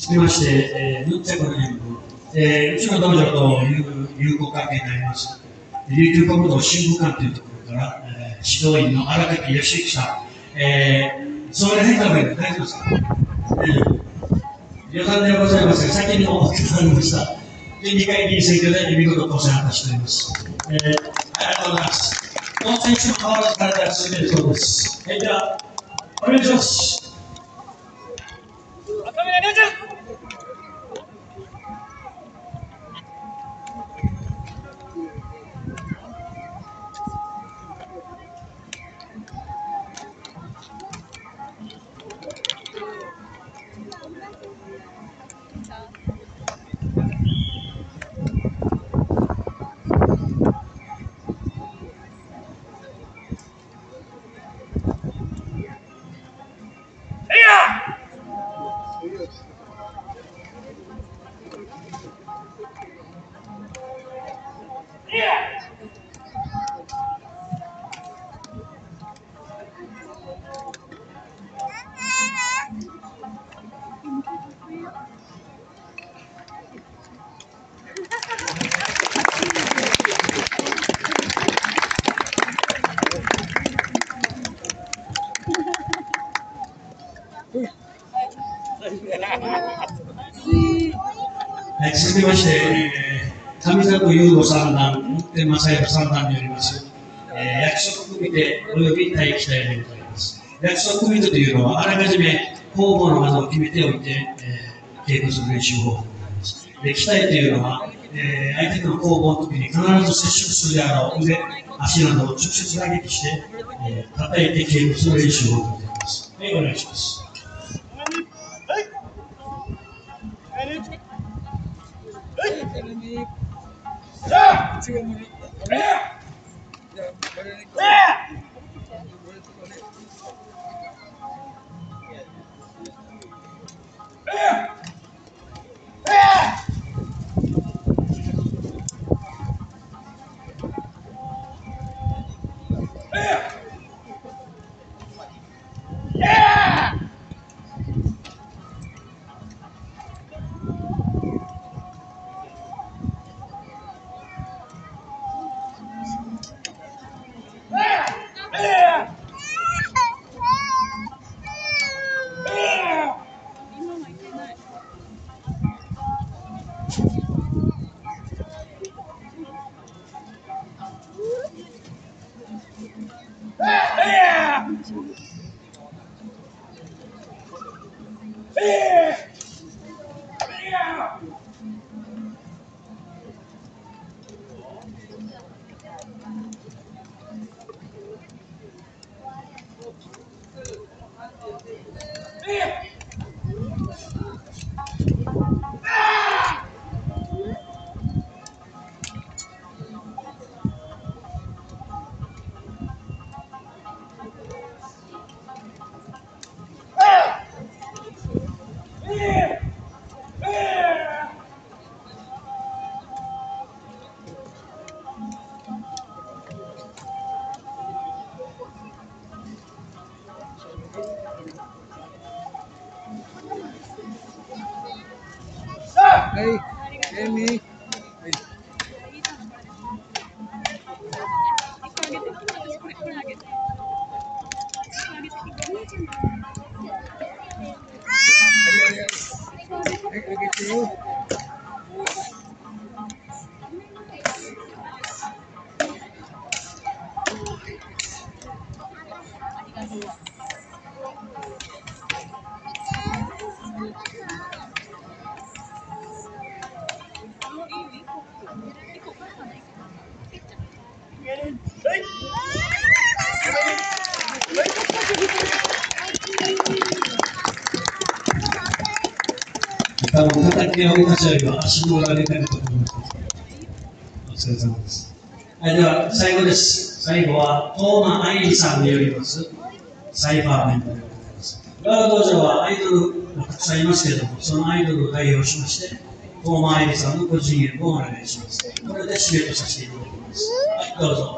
続きまして、ヌンチャクの演舞、うちの道場と友好関係になります。琉球国道新武館というところから、指導員の荒垣義之さん、それ変化が大丈夫ですか？予算でございますが、先にお決まりました。12回議員選挙で見事当選果たしております。ありがとうございます。この選手も変わらず体が進めるそうです。では、お願いします。はい、続きまして、上里優吾三段、運転正弘三段によります、約束組手及び待機隊でございます。約束組手というのは、あらかじめ攻防の技を決めておいて、稽古する練習方法でございます。で、機体というのは、相手との攻防の時に必ず接触するであろう腕、足などを直接打撃して、叩いて稽古する練習法でございます。はい、お願いします。 はい、エミ。はい。あげてよ。 叩き上げたちよりは足の裏でかいと思います。お疲れ様です。はい、では最後です。最後は東間愛理さんによりますサイファーメントでございます。我が道場はアイドルがたくさんいますけれども、そのアイドルを代表しまして東間愛理さんの個人演舞をお願いします。これで締めとさせていただきます。はい、どうぞ。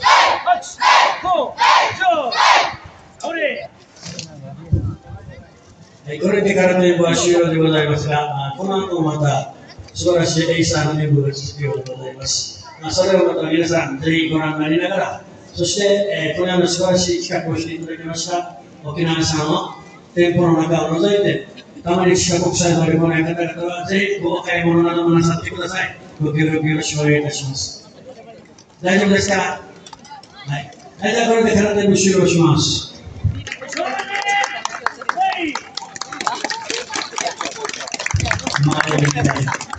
はい、これで空手部は終了でございますが、この後もまた素晴らしいエイサーの演舞が続くようでございます。それをまた皆さんぜひご覧になりながら、そして、このような素晴らしい企画をしていただきました沖縄さんの店舗の中を除いて、たまに地下国際通り来ない方々はぜひお買い物などもなさってください。ご協力よろしくお願いいたします。大丈夫ですか？はい。はい、じゃあこれで空手部終了します。まあ